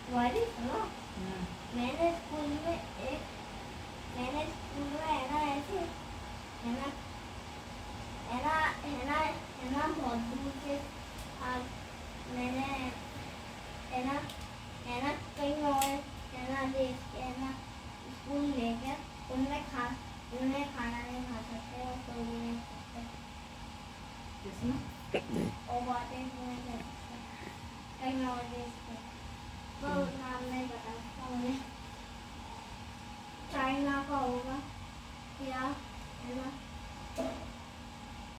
तुम्हारी सुनो, मैंने स्कूल में है ना ऐसे है ना बहुत दूर से मैंने है ना कहीं और है ना देख के है ना स्कूल लेके उनमें खाना नहीं खा सकते और कोई भी नहीं सकते और बातें नहीं कर सकते कहीं और देश के वो नाम नहीं बता सकता मुझे। चाइना का होगा या है ना